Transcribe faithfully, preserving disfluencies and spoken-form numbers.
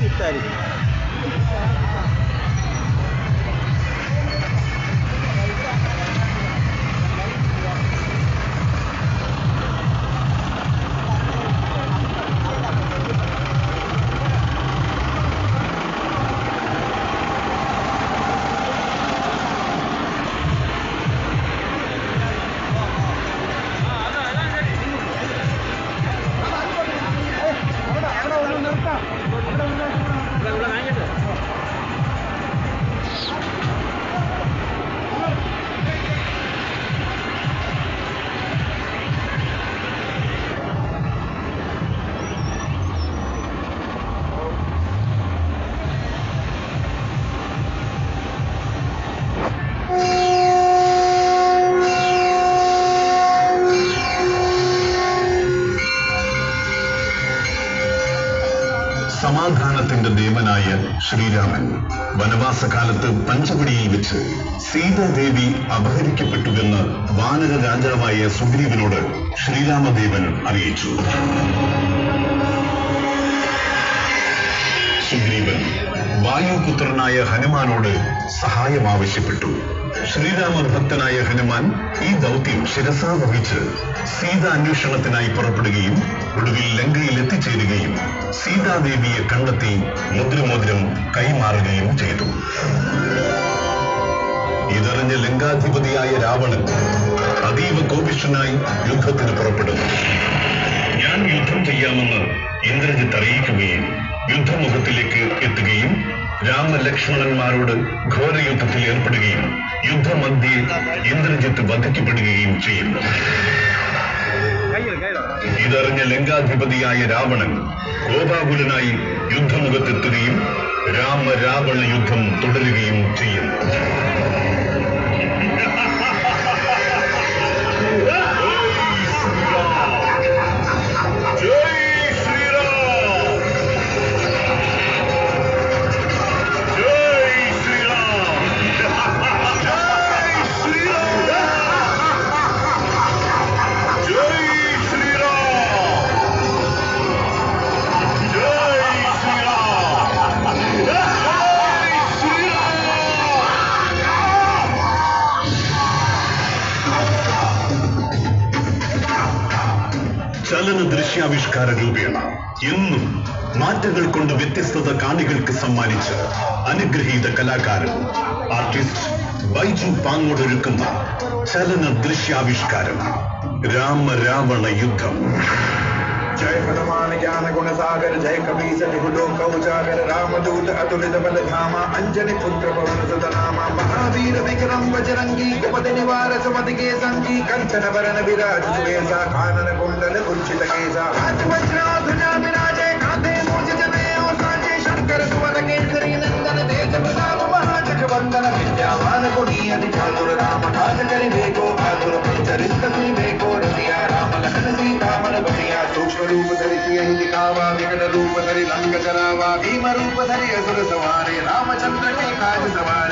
ഇട്ടായിരിക്കും. സമാധാനത്തിന്റെ ദേവനായ ശ്രീരാമൻ വനവാസകാലത്ത് പഞ്ചവടിയിൽ വെച്ച് സീതാദേവി അപഹരിക്കപ്പെട്ടുവെന്ന് വാനര രാജാവായ സുഗ്രീവനോട് ശ്രീരാമദേവൻ അറിയിച്ചു. സുഗ്രീവൻ വായുപുത്രനായ ഹനുമാനോട് സഹായം ആവശ്യപ്പെട്ടു. ശ്രീരാമഭക്തനായ ഹനുമാൻ ഈ ദൗത്യം ശിരസാ വഹിച്ച് സീത അന്വേഷണത്തിനായി പുറപ്പെടുകയും ഒടുവിൽ ലങ്കയിൽ എത്തിച്ചേരുകയും സീതാദേവിയെ കണ്ടെത്തി മുദ്രമോതിരം കൈമാറുകയും ചെയ്തു. ഇതറിഞ്ഞ ലങ്കാധിപതിയായ രാവണൻ അതീവ കോപിഷ്ഠനായി യുദ്ധത്തിന് പുറപ്പെടുന്നു. ഞാൻ യുദ്ധം ചെയ്യാമെന്ന് ഇന്ദ്രജിത്ത് അറിയിക്കുകയും യുദ്ധമുഖത്തിലേക്ക് എത്തുകയും രാമലക്ഷ്മണന്മാരോട് ഘോരയുദ്ധത്തിൽ ഏർപ്പെടുകയും യുദ്ധമധ്യേ ഇന്ദ്രജിത്ത് വധിക്കപ്പെടുകയും ചെയ്യുന്നു. ഇതറിഞ്ഞ ലങ്കാധിപതിയായ രാവണൻ കോപാകുലനായി യുദ്ധമുഖത്തെത്തുകയും രാമ രാവണ യുദ്ധം തുടരുകയും ചെയ്യുന്നു. ചലന ദൃശ്യാവിഷ്കാര രൂപേണ എന്നും മാറ്റങ്ങൾ കൊണ്ട് വ്യത്യസ്തത കാണികൾക്ക് സമ്മാനിച്ച് അനുഗ്രഹീത കലാകാരൻ ആർട്ടിസ്റ്റ് ബൈജു പാങ്ങോടൊരുക്കുന്ന ചലന ദൃശ്യാവിഷ്കാരം രാമ രാവണ യുദ്ധം. जय हनुमान ज्ञान गुण सागर जय कपीस लोक उजागर रामदूत अतुलित बल धामा अंजनी पुत्र पवन सुत नामा महावीर विक्रम बजरंगी कुपति निवार सुमति के संगी कंचन वरण विराज सुबेसा कानन कुंडल कुंचित केसा हाथ वज्र ध्वजा विराजे कांधे मूज जनेऊ साजे शंकर सुवन केसरी नंदन तेज प्रताप महाजग वंदन विद्यावान गुणी अति चातुर राम काज करि देखो आतुर चरित्र सुनि देखो रसिया राम लखन सीता मन बसिया सूक्ष्म रूप धरि सियहि दिखावा विकट रूप धरि लंक जरावा भीम रूप धरि असुर सवारे रामचंद्र के काज सवारे